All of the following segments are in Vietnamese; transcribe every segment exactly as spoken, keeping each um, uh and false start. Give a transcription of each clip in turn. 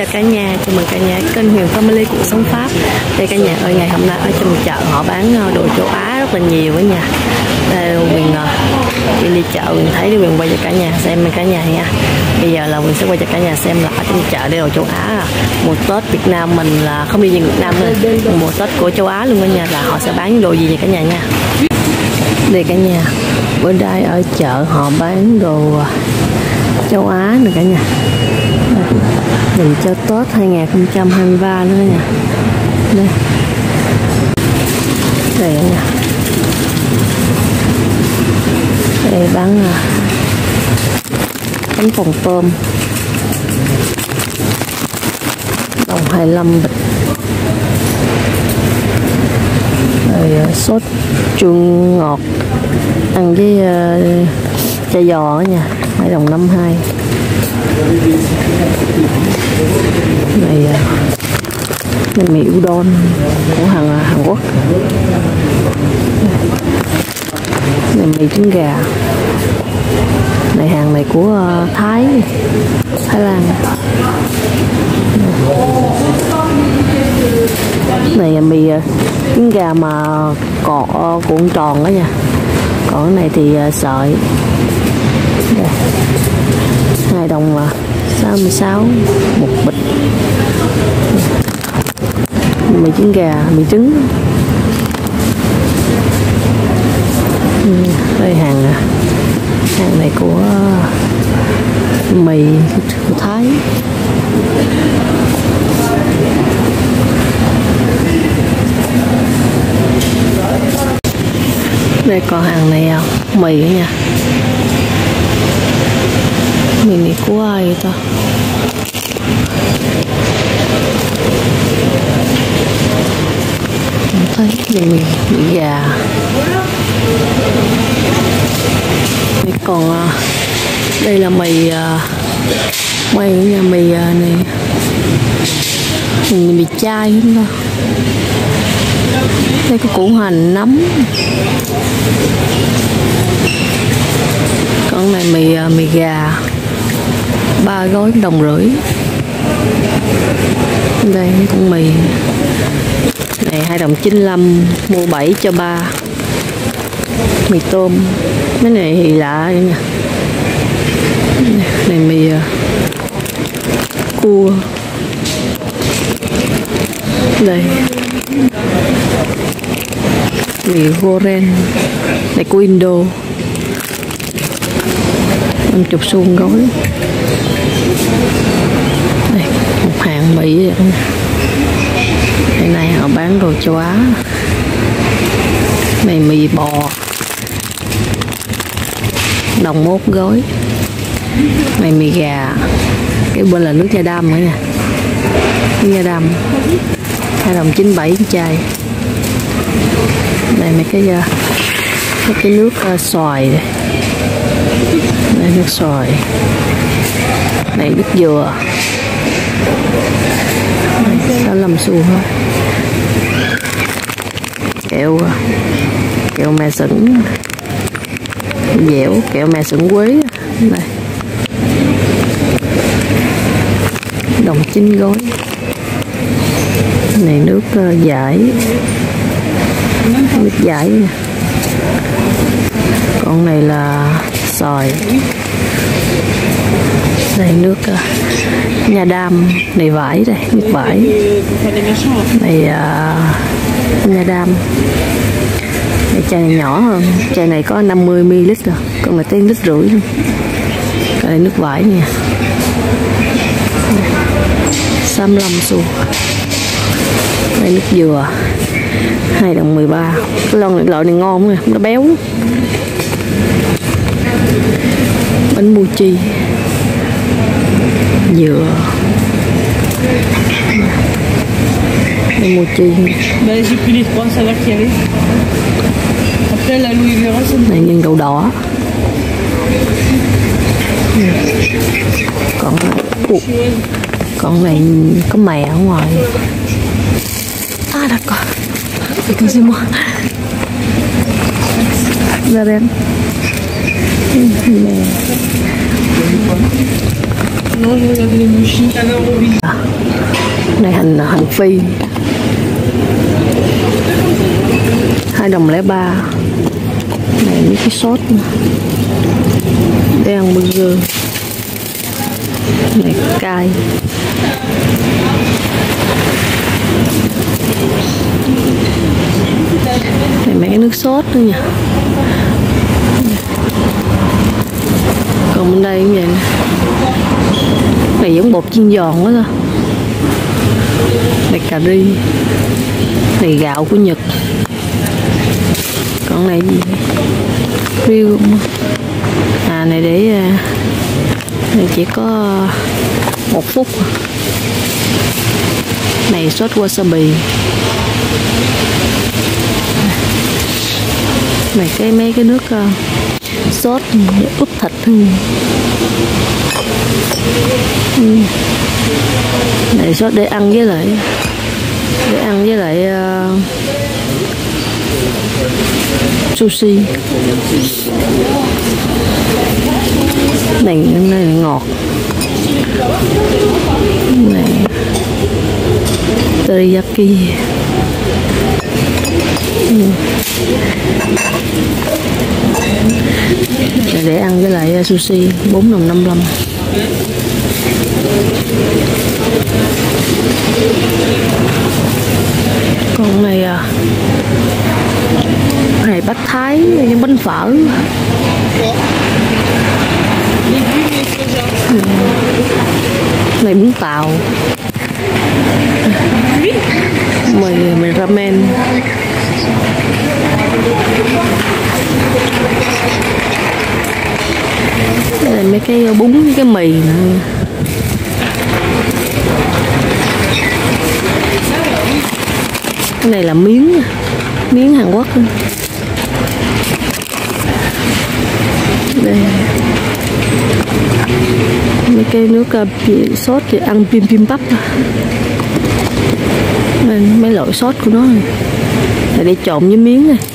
chào cả nhà, chào mừng cả nhà kênh Huyền Family cuộc sống Pháp. Đây cả nhà ơi, ngày hôm nay ở trong chợ họ bán đồ châu Á rất là nhiều cả nhà. Đây Huyền đi đi chợ Huyền thấy đi Huyền quay cho cả nhà xem cả nhà nha. Bây giờ là Huyền sẽ quay cho cả nhà xem là ở trong chợ đây đồ châu Á. Mùa Tết Việt Nam mình là không đi về Việt Nam nữa, mùa Tết của châu Á luôn cả nhà, là họ sẽ bán đồ gì vậy cả nhà nha. Đây cả nhà, bữa nay ở chợ họ bán đồ châu Á nè cả nhà. Mình cho Tết hai không hai ba nữa nha. Đây. Đây nha. Đây bán bánh phồng tôm. Đồng hai mươi lăm bịch. Rồi sốt chua ngọt ăn với uh, chả giò đó nha, hai đồng năm hai. Này này mì udon của hàng Hàn Quốc. Này mì trứng gà. Này hàng này của Thái Thái Lan. Này là mì trứng gà mà cọ cuộn tròn đó nha. Còn cái này thì sợi. Đây. Hai đồng mà sáu mươi sáu một bịch. Mì trứng gà, mì trứng. Đây hàng hàng này của mì của Thái. Đây còn hàng này mì nữa nha. Mì này của ai vậy ta? Không thấy mì, mì, mì gà. Đây còn đây là mì mì nha, mì này mì, mì chai không ta? Đây có củ hành nấm. Còn này mì mì gà ba gói đồng rưỡi. Đây con mì này hai đồng chín mươi lăm, mua bảy cho ba. Mì tôm cái này thì lạ vậy nha. Này mì cua. Đây mì Goren này của Indo, năm chục xu gói. Đây một hàng Mỹ vậy. Đây này họ bán đồ châu Á. Này mì bò đồng một gói. Này mì gà. Cái bên là nước nha đam nữa nha. Nước nha đam hai đồng chín mươi bảy chai. Đây mấy cái mấy cái nước uh, xoài đây. Đây nước xoài. Này nước dừa. sáu mươi lăm xu thôi. Kẹo kẹo mè sửng dẻo, kẹo mè sửng quế. Đây đồng chín gói. Này nước uh, giải, nước giải nè. Còn này là xoài. Đây nước uh, nha đam, này vải đây, nước vải. Này uh, nha đam. Đây chai này nhỏ hơn, chai này có năm mươi mi li lít rồi, còn này tới lít rưỡi luôn. Đây nước vải nè, sáu mươi lăm xu. Đây nước dừa hai đồng mười ba. Cái lon này loại này ngon nha, nó béo. Bánh mochi dừa. Bánh mochi. Này nhân đậu đỏ. Còn uh, còn này có mè ở ngoài. À d'accord. Excusez-moi. Ra đây. Mè. Này hành hành phi hai đồng lẻ ba. Này mấy cái sốt để ăn burger. Này cay. Này mấy cái nước sốt nữa nha. Còn bên đây cũng vậy nè. Này giống bột chiên giòn quá thôi. Này cà ri. Này gạo của Nhật. Còn này gì? Riêu. À này để này chỉ có một phút. Này sốt wasabi. Này cái mấy cái nước uh, sốt để ướp thịt thôi. Ừ. Này sốt để ăn với lại để ăn với lại uh, sushi. Này này ngọt. Này teriyaki. Ừ. Để ăn với lại sushi bốn đồng năm mươi lăm. Còn này à, này bánh Thái với bánh phở. Ừ. Này bún tàu. Mì mì ramen. Đây là mấy cái bún với cái mì nữa. Cái này là miếng miếng Hàn Quốc. Đây mấy cái nước uh, sốt thì ăn pim pim bắp. Nên mấy loại sốt của nó này là để trộn với miếng này.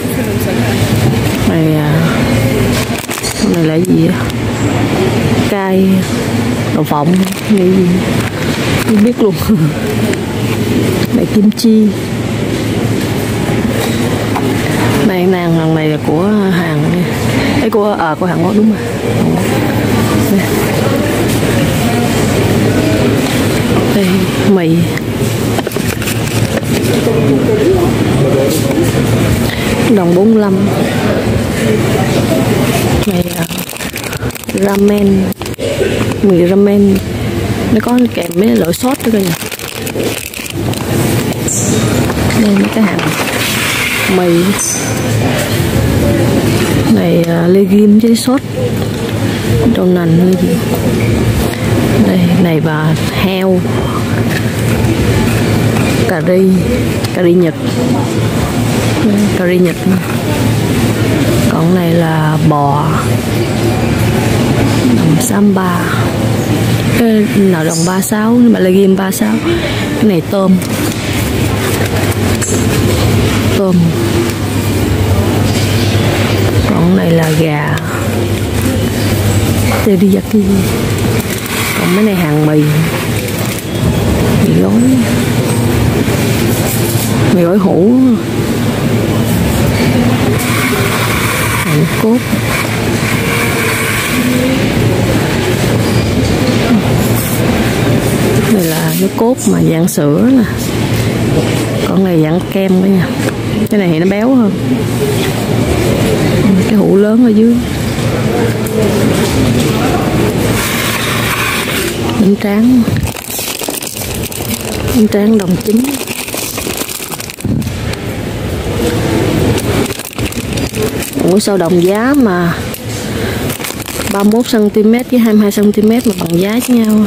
Này uh, này là gì? Cay đậu phộng này gì không biết luôn. Này kim chi. Này nàng lần này là của Hàn ấy, của à, của Hàn Quốc đúng rồi. Đây, đây mì đồng bốn mươi lăm. Này uh, ramen, mì ramen nó có kèm mấy loại sốt nữa kìa. Đây mấy cái hàng mì này uh, legume với sốt đậu nành hay gì. Đây này và heo, cà ri, cà ri Nhật, cà ri Nhật. Còn này là bò đồng samba. Cái nào đồng ba mươi sáu nhưng mà legume ba mươi sáu. Cái này tôm tôm. Còn này là gà teriyaki. Còn mấy này hàng mì mì gói, mì gói hũ, hàng cốt. Đây là cái cốt mà dạng sữa nè. Còn này dạng kem đó nha. Cái này thì nó béo hơn. Cái hũ lớn ở dưới. Bánh tráng. Bánh tráng đồng chín. Ủa sao đồng giá mà ba mươi mốt xăng ti mét với hai mươi hai xăng ti mét mà bằng giá với nhau.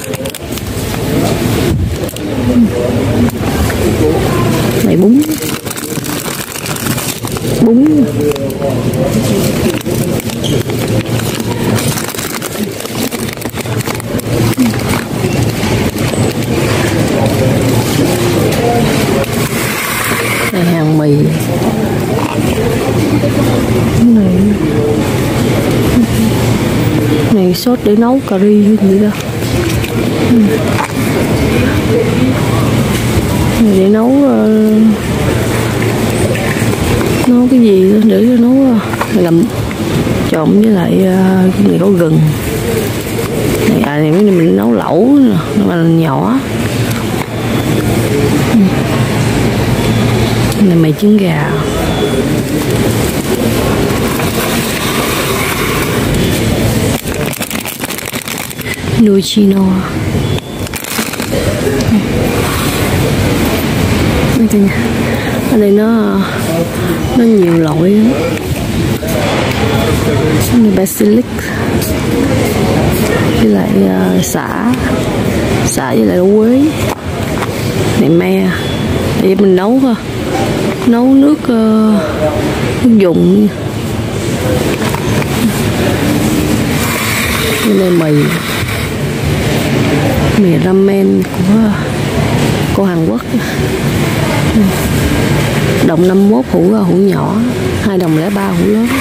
Này bún bún này hàng mì này này sốt để nấu cà ri hay gì đó. Ừ. Để nấu uh, nấu cái gì đó, để nấu uh, làm trộn với lại uh, cái này có gừng. Này, à, này mình nấu lẩu nó mà nhỏ. Ừ. Này mì trứng gà. Nuôi chino. Ở đây nó nó nhiều loại lắm. Này basilic với lại uh, xả xả với lại quế. Này me để mình nấu thôi, nấu nước uh, nước dùng. Cái này mì mì ramen của của Hàn Quốc. Đồng năm mốt hũ hũ nhỏ, hai đồng lẻ ba hũ lớn.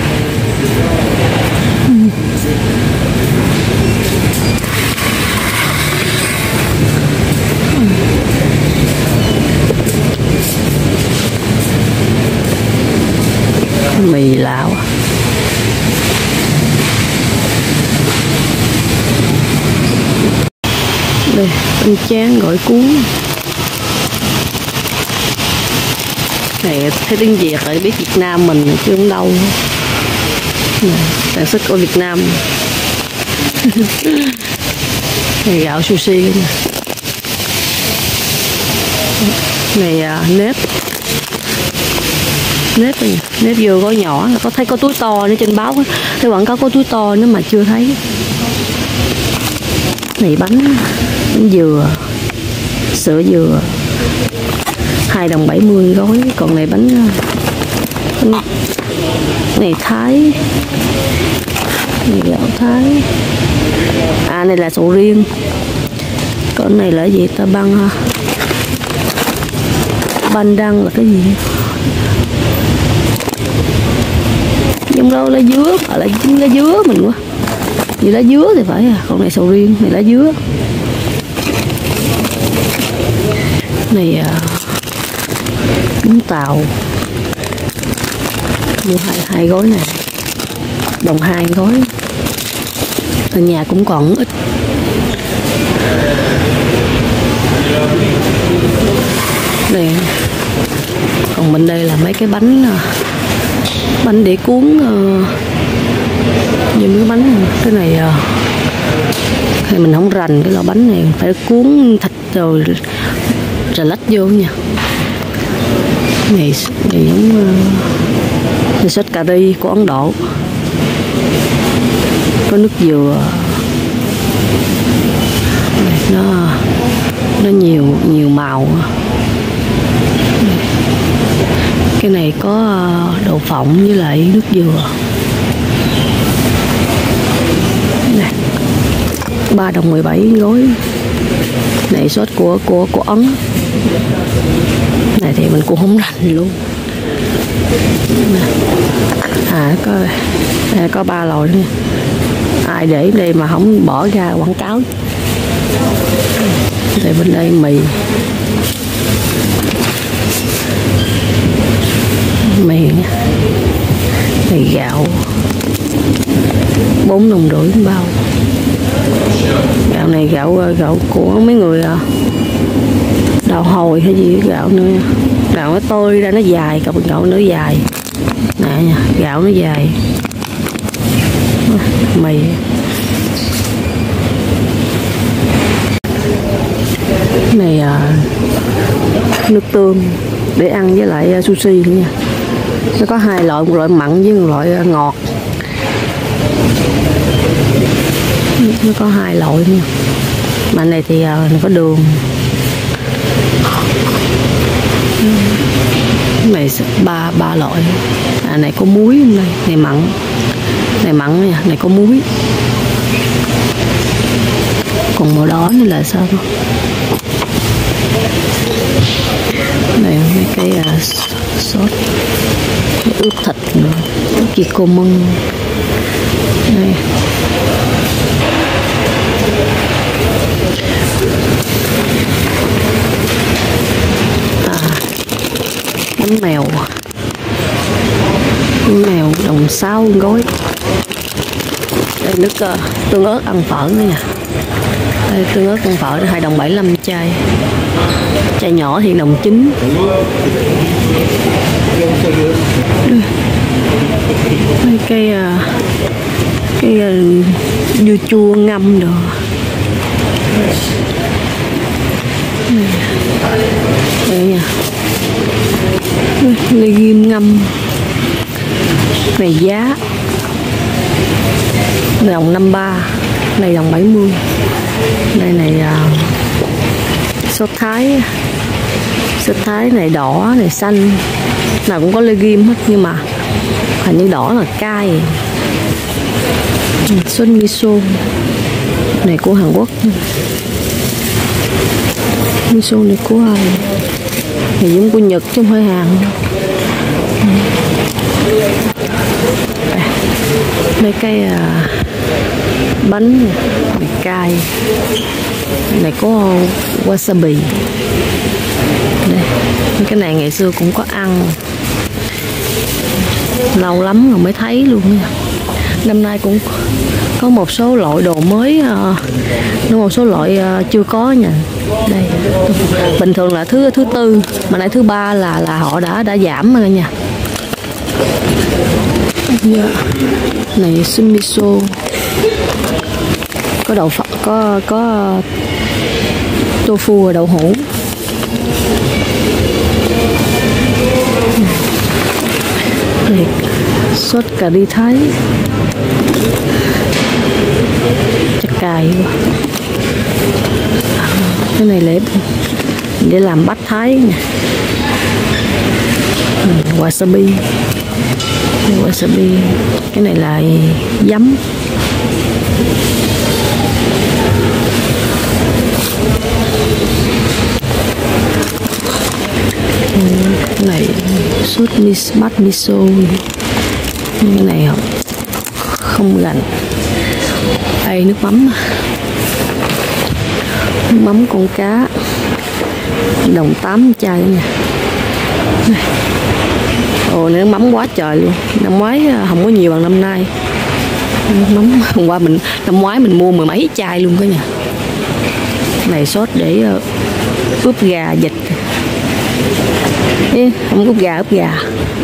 Mì Lào. Đây, bánh tráng gỏi cuốn. Này thấy tiếng Việt rồi biết Việt Nam mình chứ không đâu. Sản xuất ở Việt Nam. Này gạo sushi nè. Này à, nếp. Nếp này, nếp dừa gói nhỏ, có thấy có túi to nữa trên báo, thấy quảng cáo có túi to nữa mà chưa thấy. Này bánh, bánh dừa, sữa dừa, hai đồng bảy mươi gói. Còn này bánh, bánh này Thái, này gạo Thái. À này là sầu riêng. Còn này là gì ta, băng băng đăng là cái gì? Trong đâu lá dứa, ở là chính lá dứa mình quá. Vì lá dứa thì phải à, còn này sầu riêng, này lá dứa. Này à, bún tàu. Mua hai, hai gói này, đồng hai gói. Ở nhà cũng còn ít. Đây. Còn bên đây là mấy cái bánh bánh để cuốn uh, như mấy bánh cái này uh, thì mình không rành cái lò bánh này, phải cuốn thịt rồi rồi lách vô nha. Này này giống uh, sốt cà ri của Ấn Độ, có nước dừa. Nó nó nhiều nhiều màu. Cái này có đậu phộng với lại nước dừa. Này, ba đồng mười bảy gói. Này sốt của của của Ấn. Này thì mình cũng không rành luôn. À có à, có ba loại nữa. Ai để đây mà không bỏ ra quảng cáo. Đây bên đây mì. Mì nha. Này gạo bốn đồng rưỡi bao. Gạo này gạo gạo của mấy người đào hồi hay gì, gạo nữa. Gạo nó tơi ra nó dài, cặp gạo nó dài. Nè nha, gạo nó dài. Mì. Này à, nước tương để ăn với lại sushi nữa nha. Nó có hai loại, một loại mặn với một loại ngọt. Nó có hai loại nha. Mà này thì nó có đường. Này ba ba loại. À này có muối không đây? Này mặn. Này mặn nha, này có muối. Còn màu đỏ này là sao? Này mấy cái uh, sốt ướp thịt nữa, ướp gì cô măng. Đây bánh mèo, bánh mèo đồng sáu gói. Đây nước uh, tương ớt ăn phở nữa nha. Đây tương ớt ăn phở hai đồng bảy mươi lăm chai. Chai nhỏ thì đồng chín. Đây cây uh, cây uh, dưa chua ngâm đồ. Đây nha. Legume ngâm. Này giá này đồng năm mươi ba, này đồng bảy mươi. Đây này uh, sốt thái. Sốt thái này đỏ, này xanh. Nào cũng có legume hết nhưng mà hình như đỏ là cay. Sốt miso này của Hàn Quốc. Miso này của ai? Này giống của Nhật chứ không phải Hàn. Đây cái uh, bánh này, cay. Này có wasabi. Đây, cái này ngày xưa cũng có ăn. Lâu lắm rồi mới thấy luôn. Năm nay cũng có một số loại đồ mới, uh, một số loại uh, chưa có nha. Đây, bình thường là thứ thứ tư, mà nay thứ ba là là họ đã đã giảm rồi nha. Yeah. Này sumiso, có đậu phộng, có có tofu và đậu hũ. Này, sốt cà ri Thái, chắc cay quá. Cái này để để làm bát Thái nè. Wasabi, wasabi. Cái này là giấm. Cái này sốt mis bát miso. Cái này không không lạnh. Đây nước mắm, nước mắm con cá đồng tám chai nha. Ồ, nước mắm quá trời luôn. Năm ngoái không có nhiều bằng năm nay. Nước mắm hôm qua mình năm ngoái mình mua mười mấy chai luôn đó nha. Này sốt để ướp gà vịt. Ê, không ướp gà ướp gà.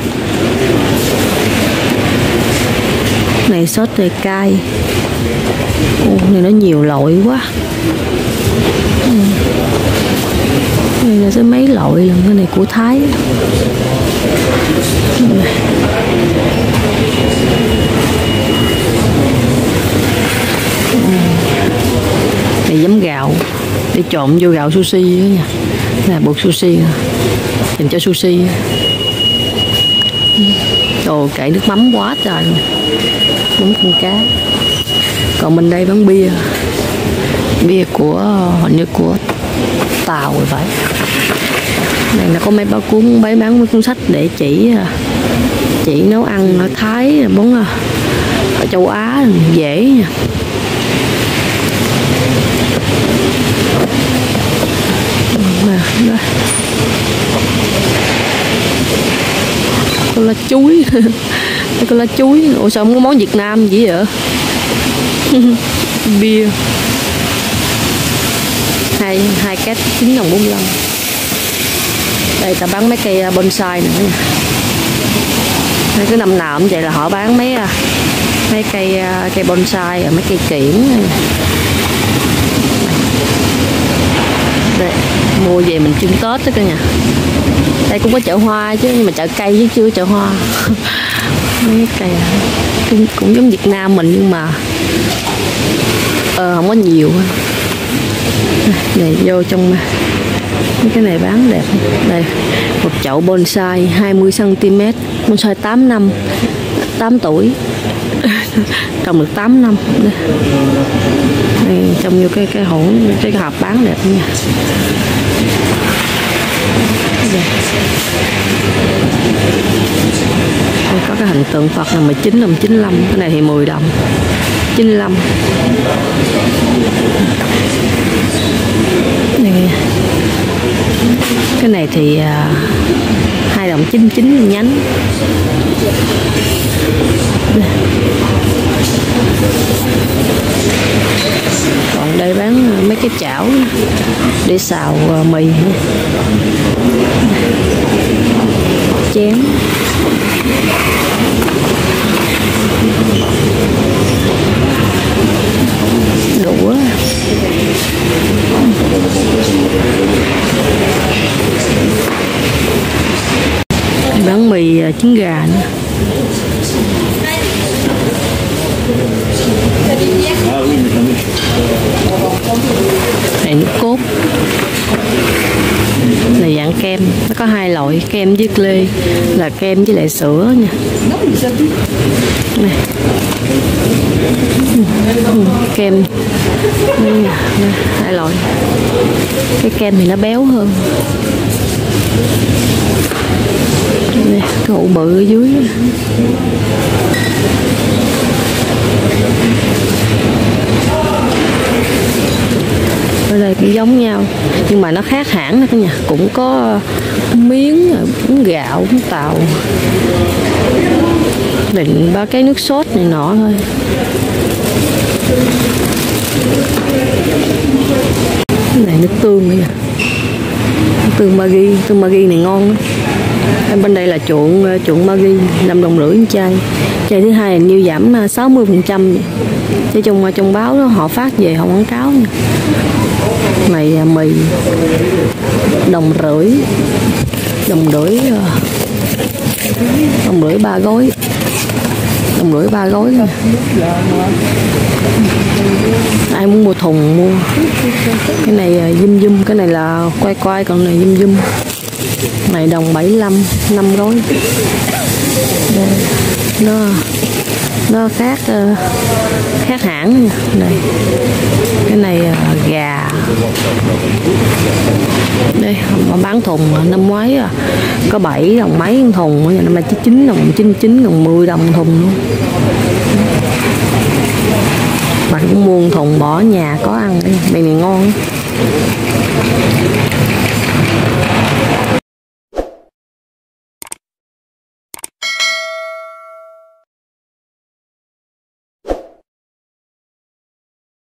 Này sốt để cay. Ồ, này nó nhiều loại quá. Đây là sẽ mấy loại lần. Cái này của Thái. Này giấm gạo để trộn vô gạo sushi đó nha. Đây là bột sushi dành cho sushi. Ồ, cậy nước mắm quá trời. Mắm con cá. Còn bên đây bán bia. Bia của hình như của Tàu rồi phải. Này là có mấy bao cuốn bấy bán mấy cuốn sách để chỉ chỉ nấu ăn ở Thái, món ở châu Á dễ nha. Có lá chuối. Có lá chuối. Ủa sao không có món Việt Nam gì vậy? Bia hai hai két chín đồng bốn mươi lăm. Đây ta bán mấy cây bonsai nữa nha. Đây, cứ năm nào cũng vậy là họ bán mấy mấy cây cây bonsai và mấy cây kiển. Đây, mua về mình trưng Tết đó cả nhà. Đây cũng có chợ hoa chứ, nhưng mà chợ cây chứ chưa chợ hoa. Mấy cây cũng, cũng giống Việt Nam mình nhưng mà ờ, không có nhiều. Này vô trong mấy cái này bán đẹp. Đây một chậu bonsai hai mươi xăng ti mét, bonsai tám năm, tám tuổi, trồng được tám năm. Đây, trồng vô cái cái hũ, cái hộp bán đẹp nha. Đây. Đây có cái hình tượng Phật là mười chín đồng chín mươi lăm, cái này thì mười đồng chín mươi lăm. Này. Cái này thì à, hai đồng chín chín nhánh. Còn đây bán mấy cái chảo để xào mì, chén, đũa. Bán mì trứng gà nữa. Này nước cốt, này dạng kem, nó có hai loại, kem với lê, là kem với lại sữa nha. Này. Kem đây, đây, hai loại. Cái kem thì nó béo hơn. Đây, cái hũ bự ở dưới. Ở đây cũng giống nhau nhưng mà nó khác hẳn cả nhà, cũng có miếng bún gạo, bún tàu, định ba cái nước sốt này nọ thôi. Cái này nước tương nữa, nước tương Maggi, tương Maggi này ngon lắm. Bên đây là chuộng chuộng Maggi năm đồng rưỡi chai. Chai thứ hai là như giảm sáu mươi phần trăm. Chứ trong trong báo đó họ phát về không quảng cáo nha. Này mì đồng rưỡi, đồng rưỡi, đồng rưỡi ba gói, đồng rưỡi ba gói. Ai muốn mua thùng mua. Cái này zum zum, cái này là quay quay, còn này zum zum. Này đồng bảy mươi lăm, năm gói. Đây. Nó nó khác khác hãng nha. Đây. Cái này gà. Đây mà bán thùng năm ngoái à, có bảy đồng mấy thùng, năm nay chỉ chín đồng, chín chín đồng, mười đồng thùng luôn. Mà cũng mua thùng bỏ nhà có ăn, đây này ngon.